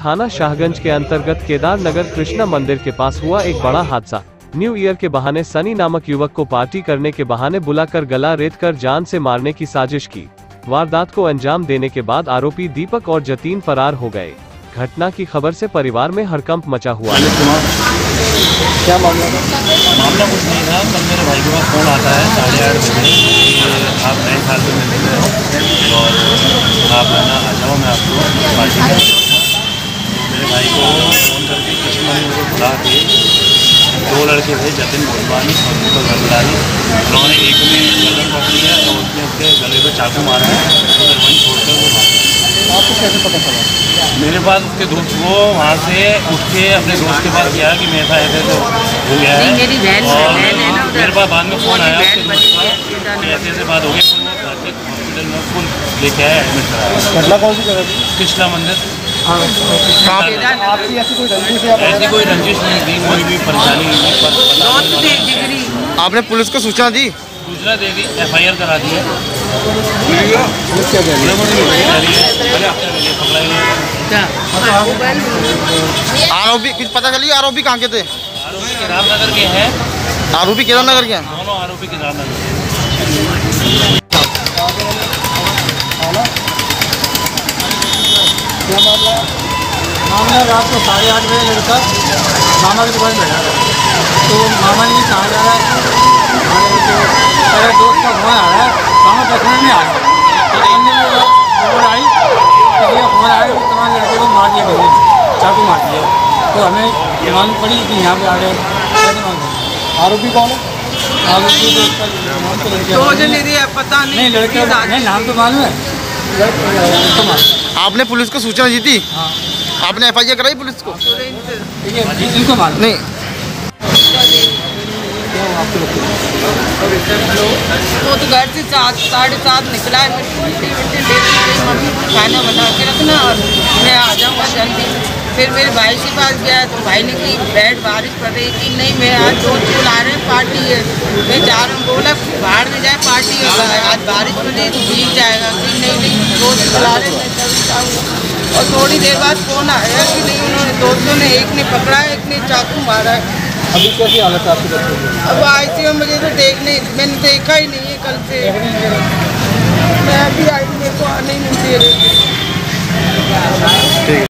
थाना शाहगंज के अंतर्गत केदार नगर कृष्णा मंदिर के पास हुआ एक बड़ा हादसा। न्यू ईयर के बहाने सनी नामक युवक को पार्टी करने के बहाने बुलाकर गला रेतकर जान से मारने की साजिश की। वारदात को अंजाम देने के बाद आरोपी दीपक और जतीन फरार हो गए। घटना की खबर से परिवार में हड़कंप मचा हुआ। क्या मामला कुछ नहीं था। कल मेरे भाई के पास फ़ोन आता है 8:30 बजे कि आप नए साल में मिल रहे हो और आप है ना आ जाओ, मैं आपको पार्टी करूँगा। मेरे भाई को फ़ोन करके कृष्ण मंदिर को बुला के 2 लड़के थे, जतिन भोलवानी और दीपक गंगलानी। उन्होंने एक ने गला पकड़ लिया और उसने उसके गले पर चाकू मारा है, उधर वहीं छोड़कर वो भाग गए। आपको कैसे पता चला? मेरे पास उसके दोस्त वो वहाँ से उठ के अपने दोस्त के पास गया कि मेरे ऐसे तो हो गया है। मेरी बहन है ना, मेरे पास बाद में फ़ोन आया उसके दोस्त का कि ऐसे बात हो गई। हॉस्पिटल में उसको लेके आया, एडमिट कराया। घटना कौन सी जगह थी? कृष्णा मंदिर। आपकी ऐसी कोई रंजिश या ऐसी कोई रंजिश नहीं थी, कोई भी परेशानी नहीं थी। आपने पुलिस को सूचना दी? सूचना दे दी, FIR करा दी है। आरोपी कुछ पता चली? आरोपी कहाँ के थे? आरोपी केदारनगर के हैं। आरोपी केदारनगर के हैं? दोनों आरोपी केदारनगर के। क्या मामला? मामला रात को 8:30 बजे लड़का मामा की दुकान में बैठा था, तो मामा ने कहा जा रहा है मेरे दोस्त का फ़ोन आ रहा है, मामा देखने नहीं आ रहा। खबर आई तो ये फ़ोन आया कि तुम्हारे लड़के को मार दिया, गए चाकू मार दिया। तो हमें मालूम पड़ी कि यहाँ पे आ गए। आरोपी कौन है? आरोपी तो पता नहीं, लड़के नहीं, नाम तो मालूम है। आपने पुलिस को सूचना दी थी? हाँ। आपने FIR कराई पुलिस को? इनको मालूम नहीं। वो तो घर से 7:30 निकला है। मम्मी खाना बना के रखना और मैं आ जाऊँगा जल्दी। फिर मेरे भाई के पास गया तो भाई ने की बैठ बारिश पड़ रही थी, नहीं मैं आज दोस्त बुला रहे हैं, पार्टी है, मैं जा रहा हूँ। बोला बाहर में जाए, पार्टी होगा, आज बारिश पड़ रही तो भीग जाएगा। कि नहीं दोस्त बुला रहे मैं जल्दी जाऊँगा। और थोड़ी देर बाद फ़ोन आया कि नहीं, उन्होंने दोस्तों ने एक ने पकड़ा है, एक ने चाकू मारा है। अभी कैसी हालत है आपकी बच्चों की? अब ICU में मुझे तो मैंने देखा ही नहीं है कल से। मैं अभी आई, मेरे को आने ही नहीं दे रही।